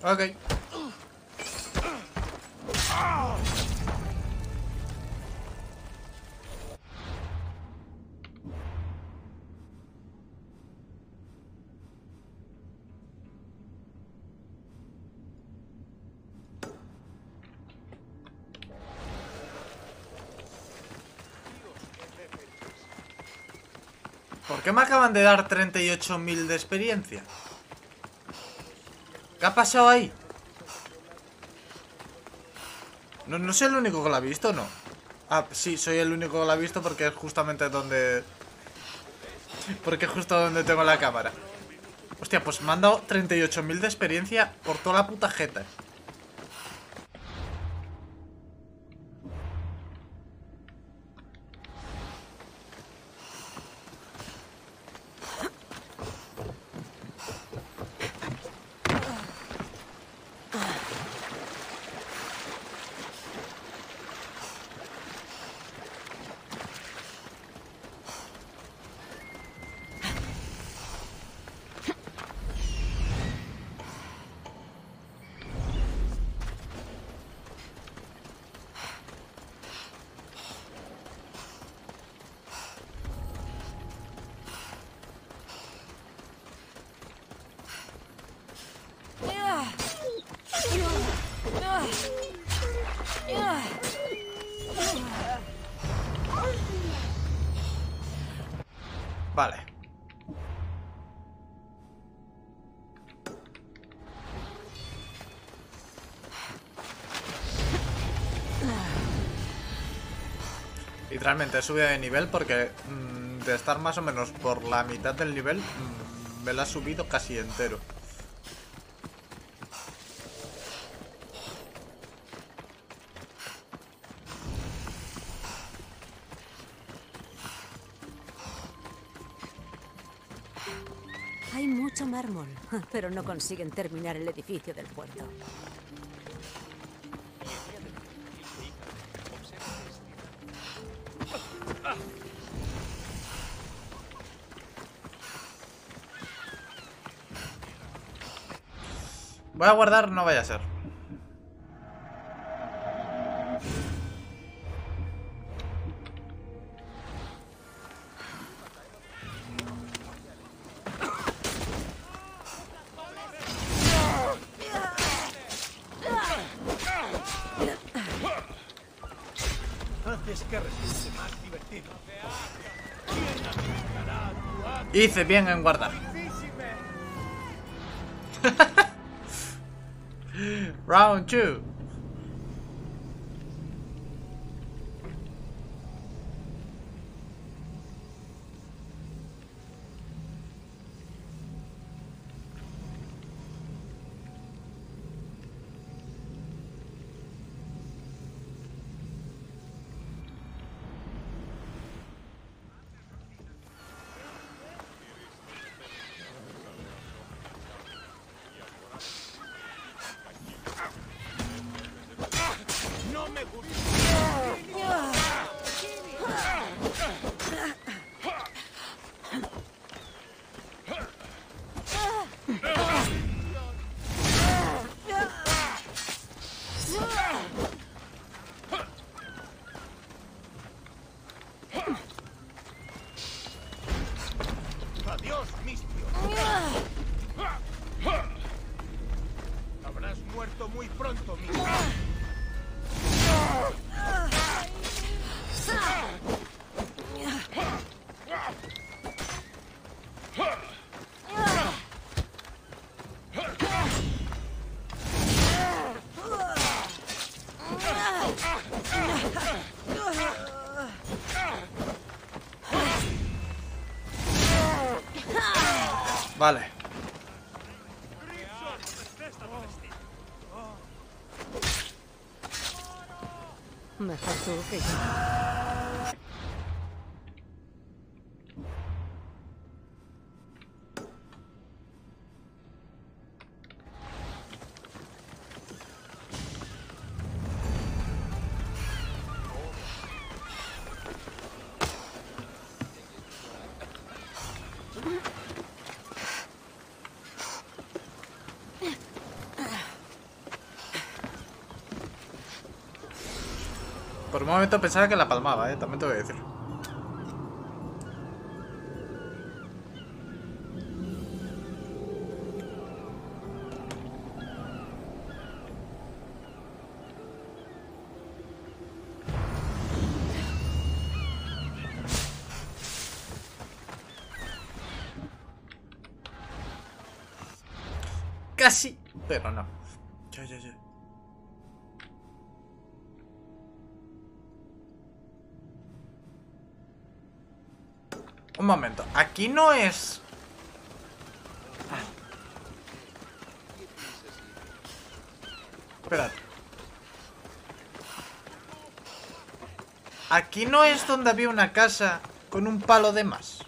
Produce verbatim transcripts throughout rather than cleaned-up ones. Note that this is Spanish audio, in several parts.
Ok. ¿Por qué me acaban de dar treinta y ocho mil de experiencia? ¿Qué ha pasado ahí? No, no soy el único que lo ha visto, ¿no? Ah, sí, soy el único que lo ha visto porque es justamente donde... Porque es justo donde tengo la cámara. Hostia, pues me han dado treinta y ocho mil de experiencia por toda la puta jeta. Vale. Literalmente he subido de nivel porque mmm, de estar más o menos por la mitad del nivel mmm, me lo ha subido casi entero. Hay mucho mármol, pero no consiguen terminar el edificio del puerto. Voy a guardar, no vaya a ser. Haces que resulte más divertido. Hice bien en guardar. Round two. No me gusta. Adiós, Mistio. Habrás muerto muy pronto, Mistio. Vale. Mejor tú que yo. Por un momento pensaba que la palmaba, eh, también te voy a decir. Casi, pero no. Ya, ya, ya. Un momento, aquí no es... Esperad. Aquí no es donde había una casa con un palo de más.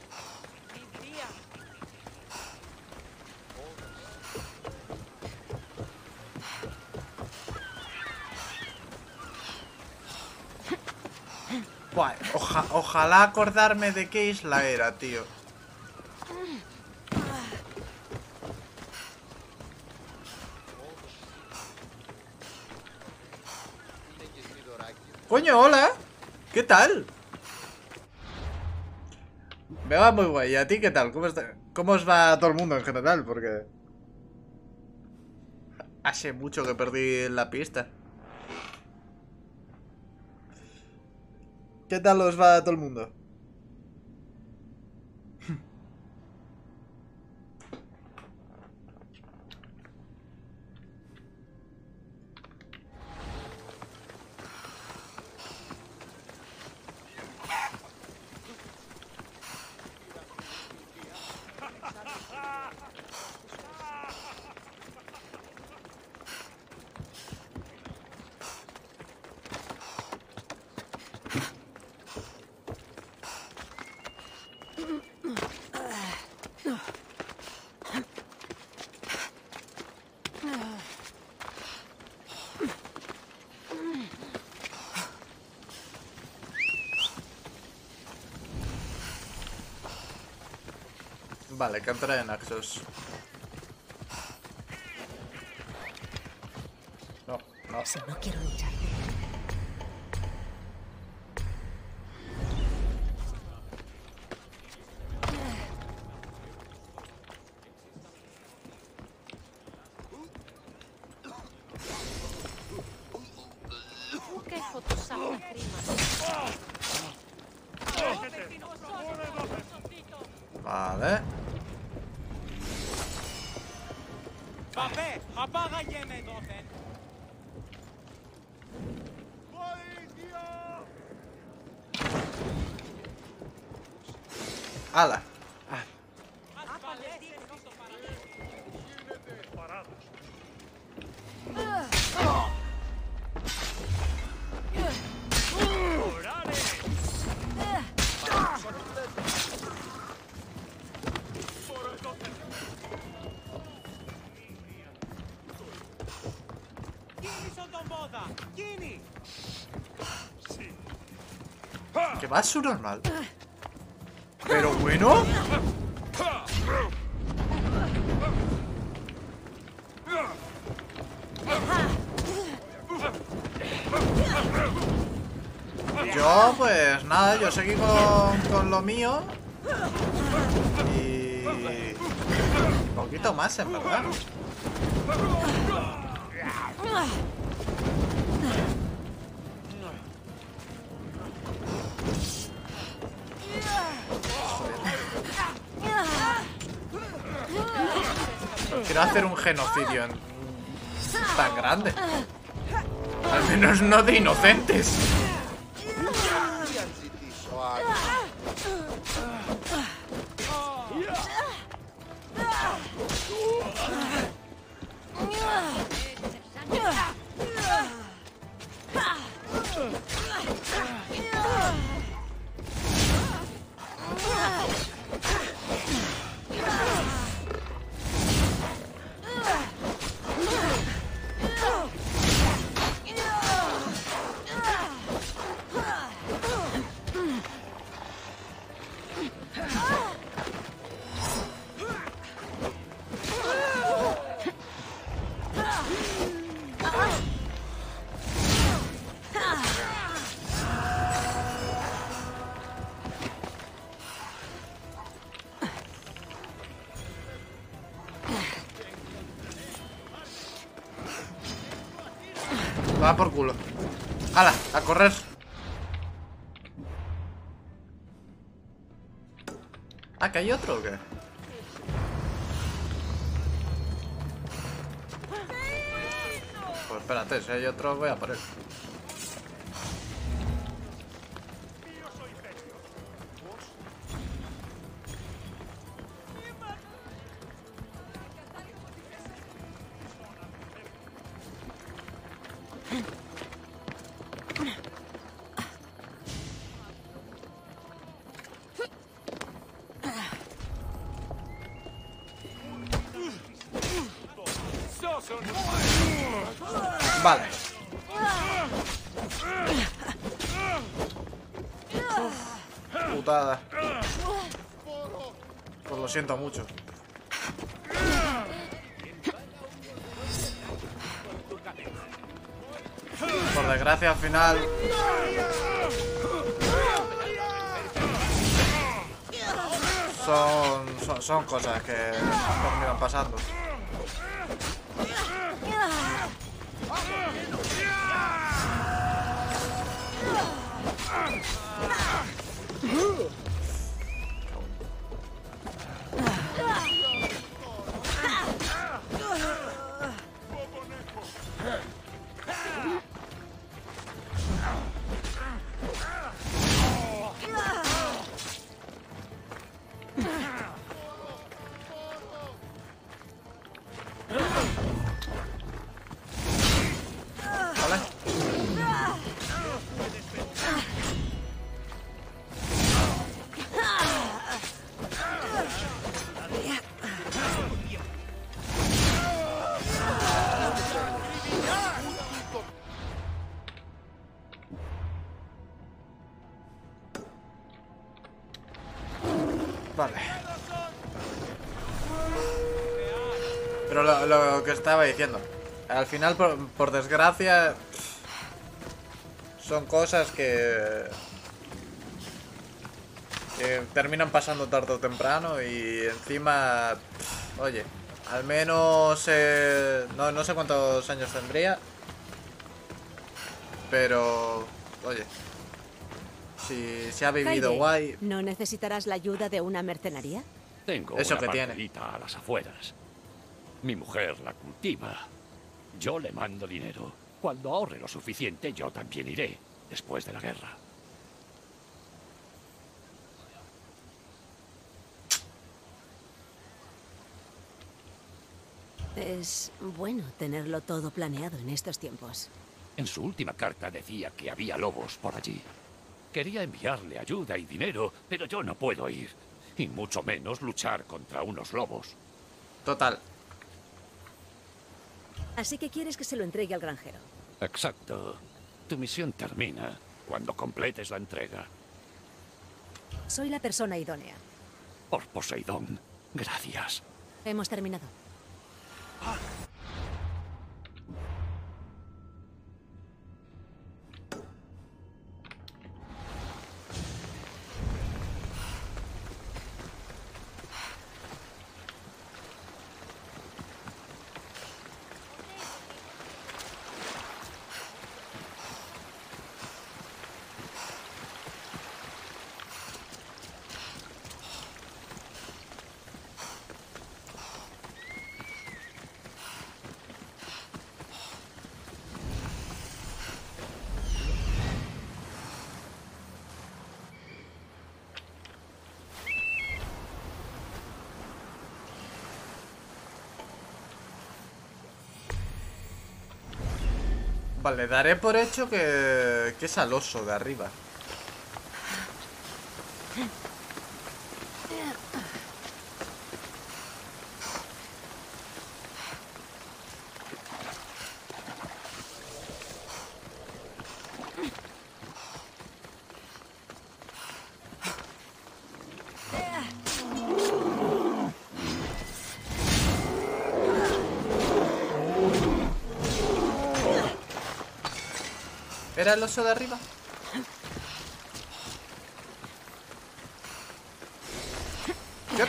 Buah, oja, ojalá acordarme de qué isla era, tío. Coño, hola. ¿Qué tal? Me va muy guay. ¿Y a ti qué tal? ¿Cómo está? ¿Cómo os va a todo el mundo en general? Porque hace mucho que perdí la pista. ¿Qué tal os va a todo el mundo? Vale, cantaré en Naxos. No, no. Si no quiero luchar. Vale. Vabbè, apagagliene doten. Ala. Que va su normal. Pero bueno. Yo pues nada, yo seguí con, con lo mío. Y... un poquito más en verdad. Quiero hacer un genocidio en... tan grande. Al menos no de inocentes. Va por culo. ¡Hala! A correr. Ah, ¿que hay otro o qué? Pues espérate, si hay otro voy a por él. Vale. Putada. Pues lo siento mucho. Por desgracia al final son, son, son cosas que terminan pasando. Vale. Pero lo, lo que estaba diciendo, al final, por, por desgracia, son cosas que, que terminan pasando tarde o temprano. Y encima, oye, al menos eh, no, no sé cuántos años tendría, pero oye, si se ha vivido Kaide, guay. ¿no necesitarás la ayuda de una mercenaria? Tengo Eso una que tiene. parcelita a las afueras. Mi mujer la cultiva. Yo le mando dinero. Cuando ahorre lo suficiente, yo también iré, después de la guerra. Es bueno tenerlo todo planeado en estos tiempos. En su última carta decía que había lobos por allí. Quería enviarle ayuda y dinero, pero yo no puedo ir. Y mucho menos luchar contra unos lobos. Total. Así que quieres que se lo entregue al granjero. Exacto. Tu misión termina cuando completes la entrega. Soy la persona idónea. Por Poseidón, gracias. Hemos terminado. Vale, daré por hecho que, que es al oso de arriba. ¿Era el oso de arriba? Yep.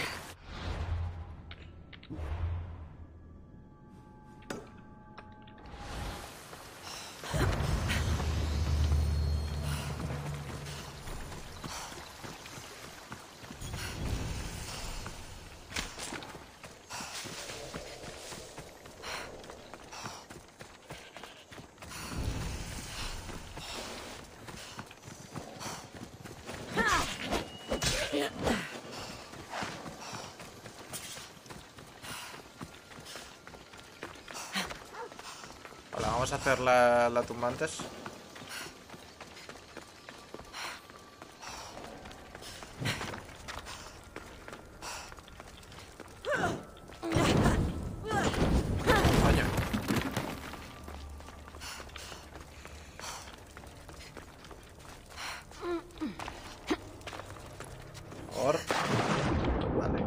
Vamos a hacer la, la tumba antes. Coño. Por... Vale.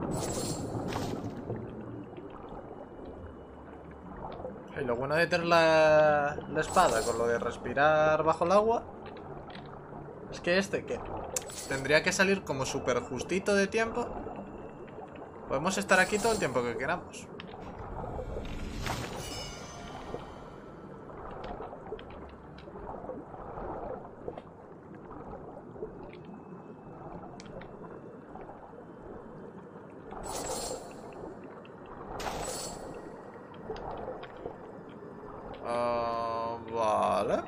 Y lo bueno de tener la, la espada con lo de respirar bajo el agua es que este, que tendría que salir como súper justito de tiempo. Podemos estar aquí todo el tiempo que queramos. Ah, vale.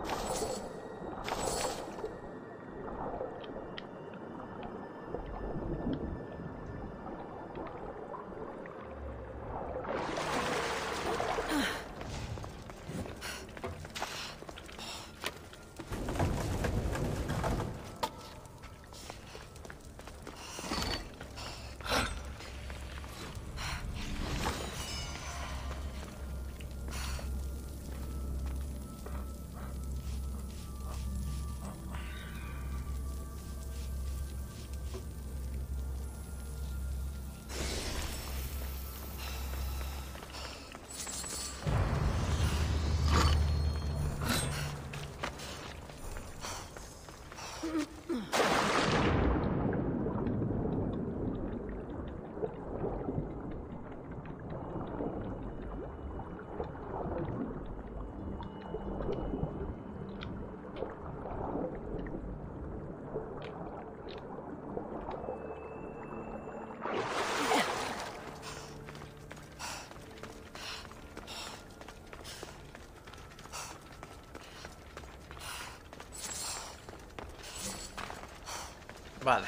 Vale.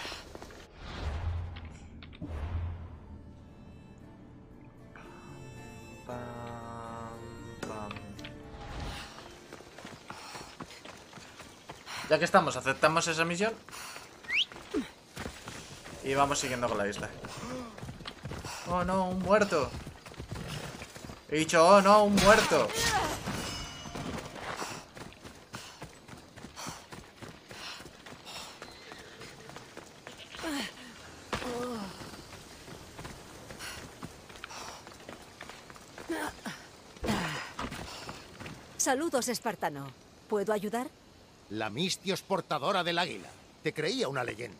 Pam, pam. Ya que estamos, aceptamos esa misión y vamos siguiendo con la isla. Oh no, un muerto. He dicho, oh no, un muerto. Saludos, espartano. ¿Puedo ayudar? La Mistios portadora del águila. Te creía una leyenda.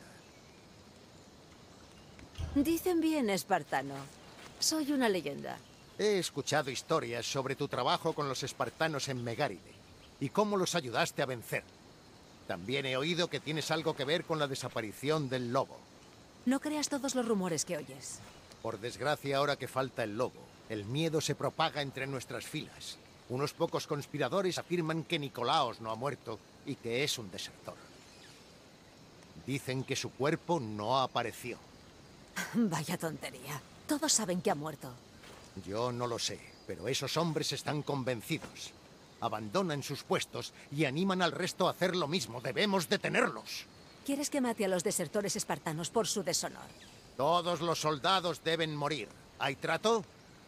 Dicen bien, espartano. Soy una leyenda. He escuchado historias sobre tu trabajo con los espartanos en Megáride y cómo los ayudaste a vencer. También he oído que tienes algo que ver con la desaparición del lobo. No creas todos los rumores que oyes. Por desgracia, ahora que falta el lobo, el miedo se propaga entre nuestras filas. Unos pocos conspiradores afirman que Nicolaos no ha muerto y que es un desertor. Dicen que su cuerpo no apareció. Vaya tontería. Todos saben que ha muerto. Yo no lo sé, pero esos hombres están convencidos. Abandonan sus puestos y animan al resto a hacer lo mismo. Debemos detenerlos. ¿Quieres que mate a los desertores espartanos por su deshonor? Todos los soldados deben morir. ¿Hay trato?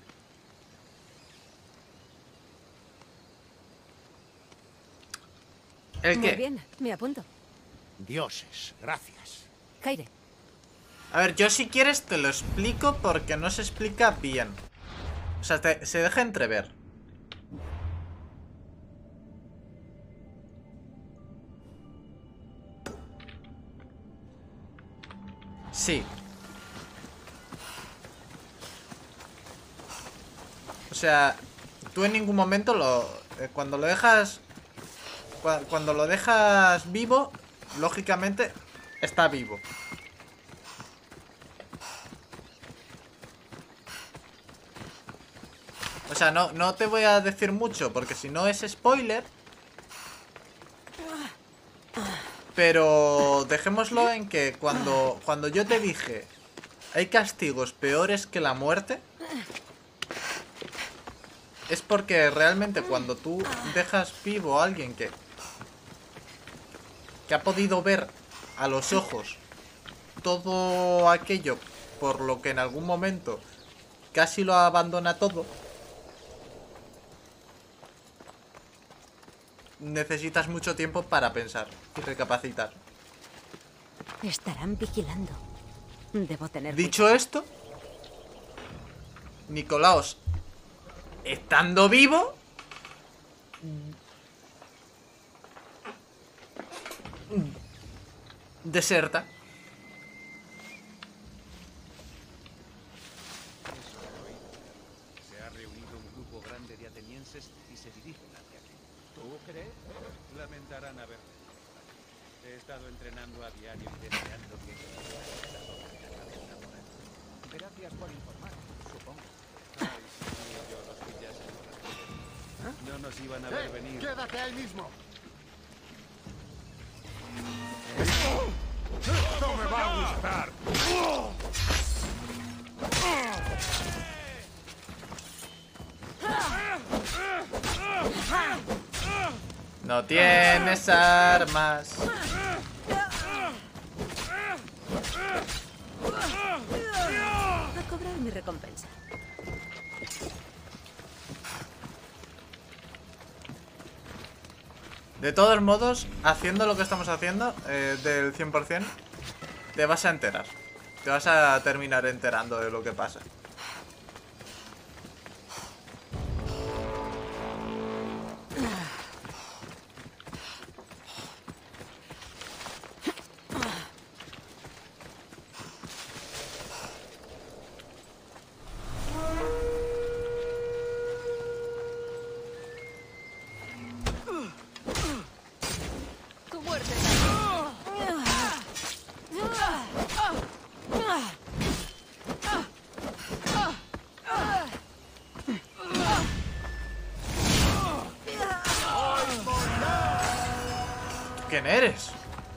¿El Muy qué? bien, me apunto. Dioses, gracias. Jaire. A ver, yo si quieres te lo explico porque no se explica bien. O sea, te- se deja entrever. Sí. O sea, tú en ningún momento lo... eh, cuando lo dejas... cua- Cuando lo dejas vivo, lógicamente está vivo. O sea, no, no te voy a decir mucho porque si no es spoiler. Pero dejémoslo en que cuando, cuando yo te dije hay castigos peores que la muerte, es porque realmente cuando tú dejas vivo a alguien que, que ha podido ver a los ojos todo aquello por lo que en algún momento casi lo abandona todo, necesitas mucho tiempo para pensar y recapacitar. Estarán vigilando. Debo tener Dicho esto, Nicolaos, estando vivo, deserta. Se ha reunido un grupo grande de atenienses y se dirigen hacia aquí. ¿Tú crees? Lamentarán haberme. He estado entrenando a diario y deseando que... Gracias por informar, supongo. Ay, si yo los pillase por las piedras. No nos iban a ver venir. ¡Quédate ahí mismo! ¡No me va a gustar! No tienes armas. A cobrar mi recompensa. De todos modos, haciendo lo que estamos haciendo, eh, del cien por cien, te vas a enterar. Te vas a terminar enterando de lo que pasa. Tu muerte. ¿Quién eres?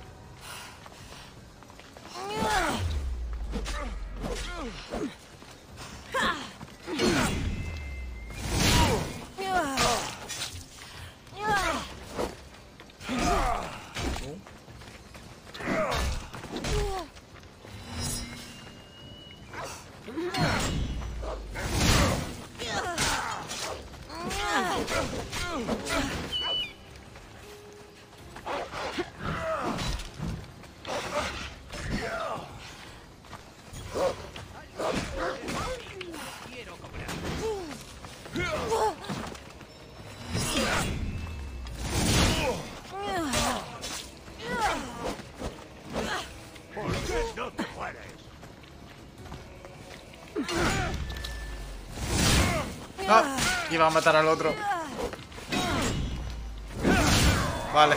No, iba a matar al otro. Vale.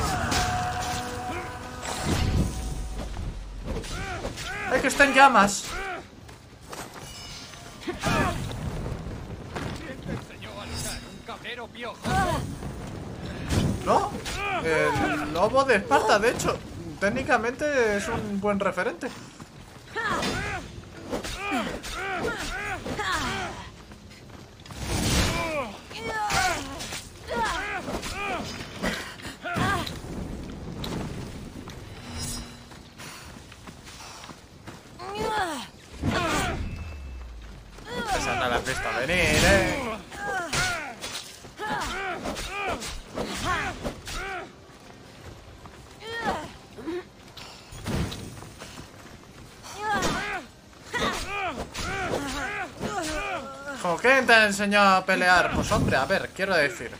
¡Ay, que está en llamas! No, el lobo de Esparta, de hecho, técnicamente es un buen referente. Esa no la has visto venir, eh. ¿Cómo quién te ha enseñado a pelear? Pues hombre, a ver, quiero decir,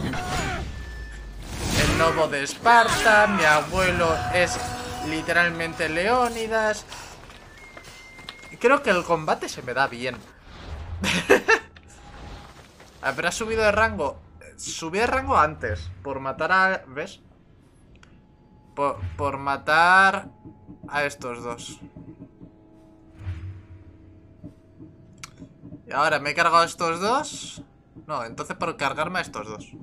el lobo de Esparta, mi abuelo es literalmente Leónidas. Creo que el combate se me da bien. Habrá subido de rango. Subí de rango antes, por matar a... ¿Ves? Por, por matar a estos dos. Y ahora me he cargado a estos dos. No, entonces por cargarme a estos dos.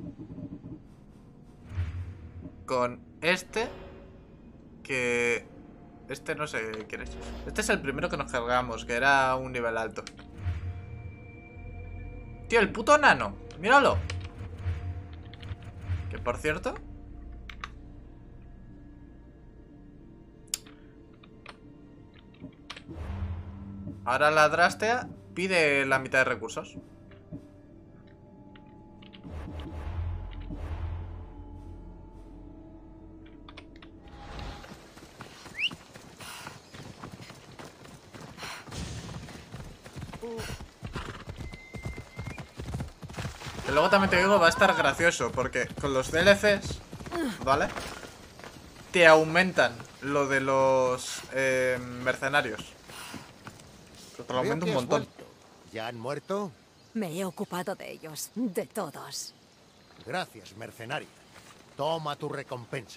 Con este. Que... Este no sé quién es. Este es el primero que nos cargamos, que era un nivel alto. Tío, el puto nano. Míralo. Que por cierto... Ahora la Drastea pide la mitad de recursos. Que luego también te digo, va a estar gracioso, porque con los D L Cs, ¿vale? Te aumentan lo de los eh, mercenarios. Te lo aumenta un montón. ¿Ya han muerto? Me he ocupado de ellos, de todos. Gracias, mercenaria. Toma tu recompensa.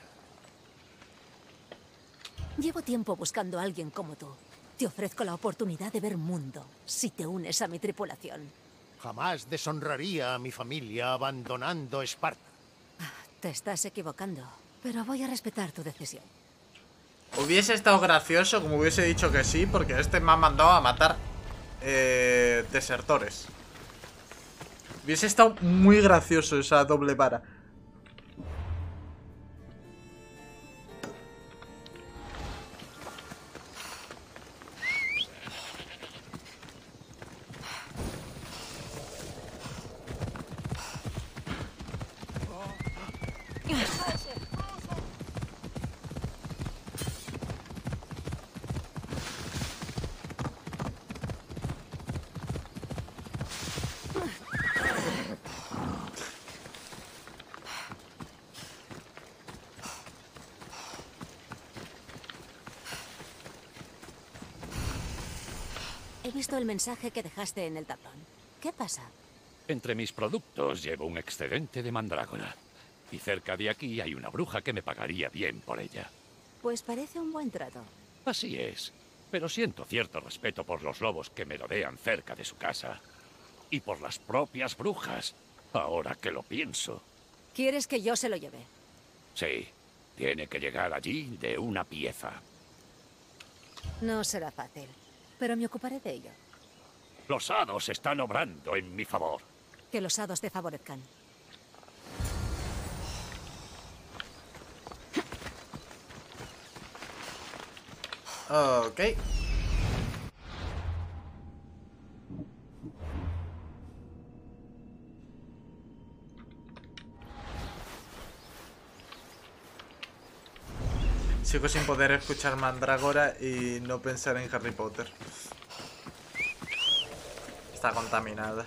Llevo tiempo buscando a alguien como tú. Te ofrezco la oportunidad de ver mundo, si te unes a mi tripulación. Jamás deshonraría a mi familia abandonando Esparta. Te estás equivocando, pero voy a respetar tu decisión. Hubiese estado gracioso como hubiese dicho que sí, porque este me ha mandado a matar eh, desertores. Hubiese estado muy gracioso esa doble vara. He visto el mensaje que dejaste en el tablón. ¿Qué pasa? Entre mis productos llevo un excedente de mandrágora. Y cerca de aquí hay una bruja que me pagaría bien por ella. Pues parece un buen trato. Así es. Pero siento cierto respeto por los lobos que me rodean cerca de su casa. Y por las propias brujas, ahora que lo pienso. ¿Quieres que yo se lo lleve? Sí, tiene que llegar allí de una pieza. No será fácil, pero me ocuparé de ello. Los hados están obrando en mi favor. Que los hados te favorezcan. Ok. Sigo sin poder escuchar Mandrágora y no pensar en Harry Potter. Está contaminada.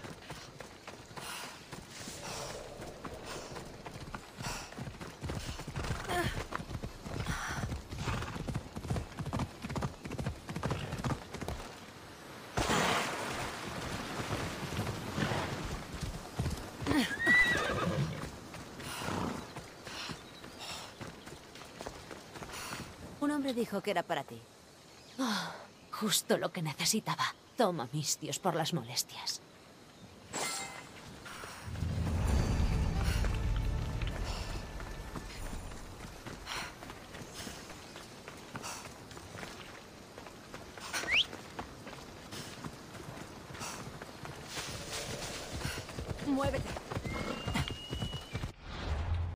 Un hombre dijo que era para ti. Oh, justo lo que necesitaba. Toma mis dios por las molestias. Muévete.